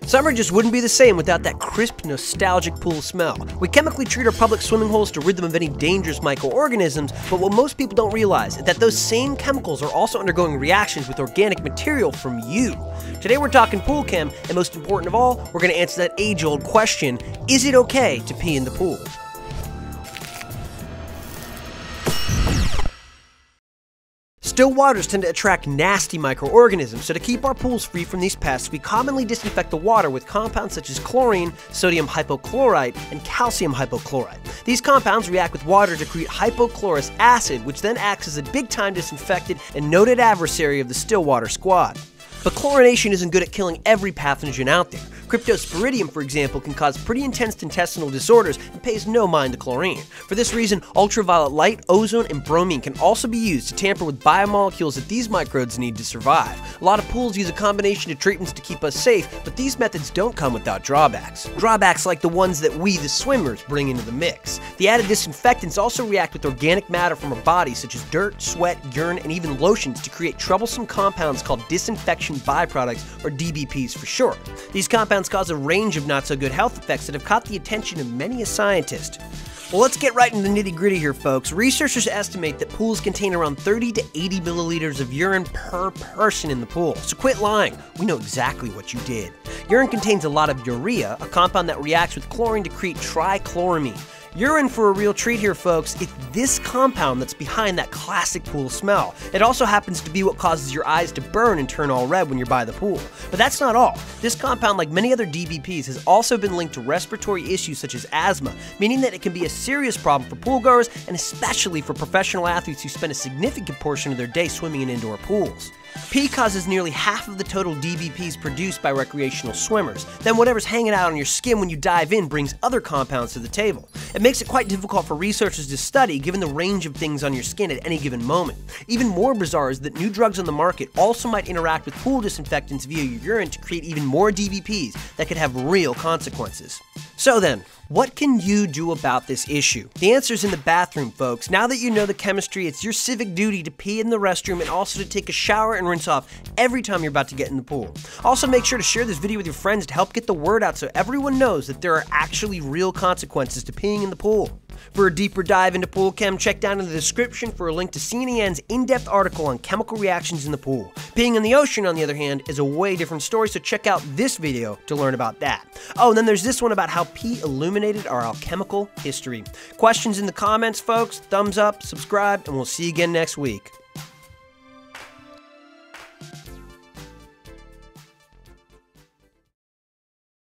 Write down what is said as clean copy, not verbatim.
Summer just wouldn't be the same without that crisp, nostalgic pool smell. We chemically treat our public swimming holes to rid them of any dangerous microorganisms, but what most people don't realize is that those same chemicals are also undergoing reactions with organic material from you. Today we're talking pool chem, and most important of all, we're going to answer that age-old question, is it okay to pee in the pool? Still waters tend to attract nasty microorganisms, so to keep our pools free from these pests, we commonly disinfect the water with compounds such as chlorine, sodium hypochlorite, and calcium hypochlorite. These compounds react with water to create hypochlorous acid, which then acts as a big-time disinfectant and noted adversary of the still water squad. But chlorination isn't good at killing every pathogen out there. Cryptosporidium, for example, can cause pretty intense intestinal disorders and pays no mind to chlorine. For this reason, ultraviolet light, ozone, and bromine can also be used to tamper with biomolecules that these microbes need to survive. A lot of pools use a combination of treatments to keep us safe, but these methods don't come without drawbacks. Drawbacks like the ones that we, the swimmers, bring into the mix. The added disinfectants also react with organic matter from our bodies, such as dirt, sweat, urine, and even lotions to create troublesome compounds called disinfection byproducts, or DBPs for short. These compounds cause a range of not-so-good health effects that have caught the attention of many a scientist. Well, let's get right into the nitty-gritty here, folks. Researchers estimate that pools contain around 30 to 80 milliliters of urine per person in the pool. So quit lying. We know exactly what you did. Urine contains a lot of urea, a compound that reacts with chlorine to create trichloramine. You're in for a real treat here, folks. It's this compound that's behind that classic pool smell. It also happens to be what causes your eyes to burn and turn all red when you're by the pool. But that's not all. This compound, like many other DBPs, has also been linked to respiratory issues such as asthma, meaning that it can be a serious problem for poolgoers and especially for professional athletes who spend a significant portion of their day swimming in indoor pools. Pee causes nearly half of the total DBPs produced by recreational swimmers. Then whatever's hanging out on your skin when you dive in brings other compounds to the table. It makes it quite difficult for researchers to study given the range of things on your skin at any given moment. Even more bizarre is that new drugs on the market also might interact with pool disinfectants via your urine to create even more DBPs that could have real consequences. So then, what can you do about this issue? The answer's in the bathroom, folks. Now that you know the chemistry, it's your civic duty to pee in the restroom and also to take a shower and rinse off every time you're about to get in the pool. Also, make sure to share this video with your friends to help get the word out so everyone knows that there are actually real consequences to peeing in the pool. For a deeper dive into pool chem, check down in the description for a link to CNEN's in-depth article on chemical reactions in the pool. Peeing in the ocean, on the other hand, is a way different story, so check out this video to learn about that. Oh, and then there's this one about how pee illuminated our alchemical history. Questions in the comments, folks. Thumbs up, subscribe, and we'll see you again next week.